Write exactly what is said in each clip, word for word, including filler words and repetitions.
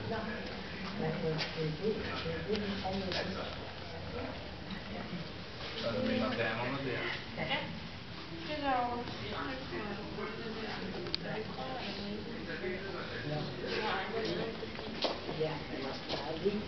Så er der mindre pærmer der. Ja, det er jo Ja, der er lige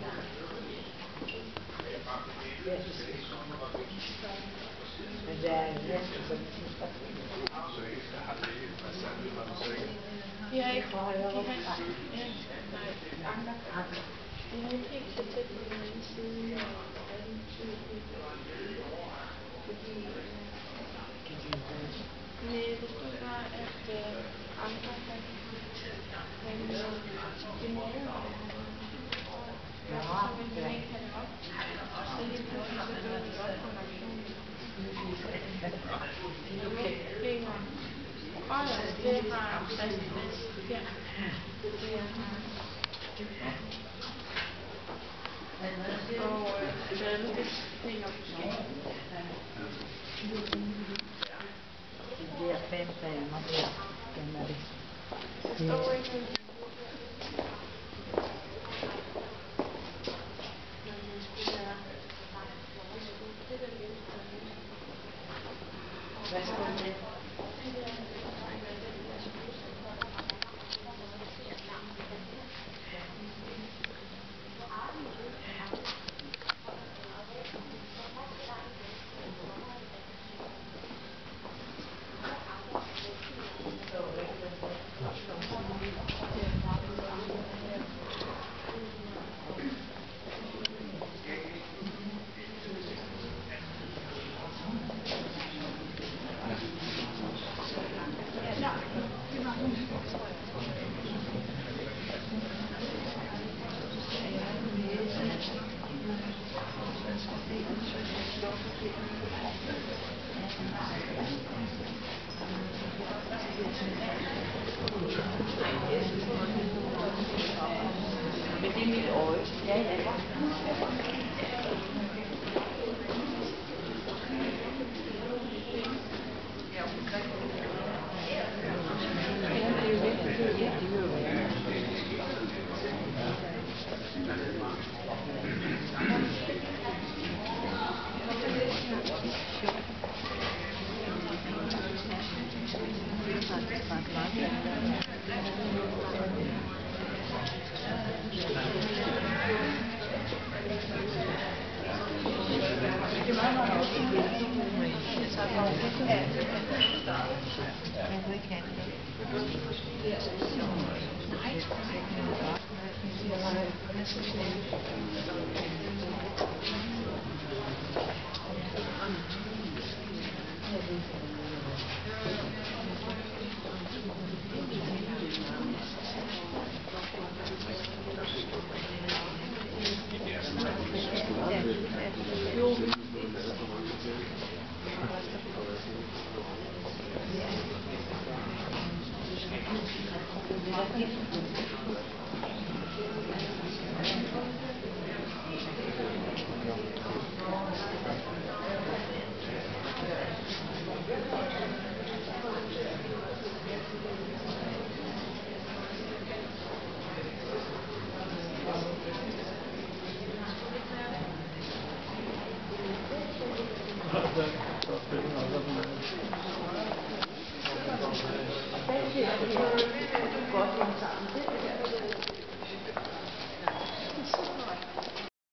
men det er næsten som Så ikke har det ikke reserve, har du så ikke? de har ikke, de har ikke, nej, de har ikke helt så tæt på den anden side af den fordi næh, der stod bare at øh, andre han han demonerede ham og så ville han ikke have det op og så lige pludselig så dukkede det op på reaktionen fingeren øjers det har fast fast her det er og øh, balle det hænger på skift de der fem palmer der, dem er det. Det står ikke Hvad skulle det? Men det er mit øje. Ja, ja. Thank you.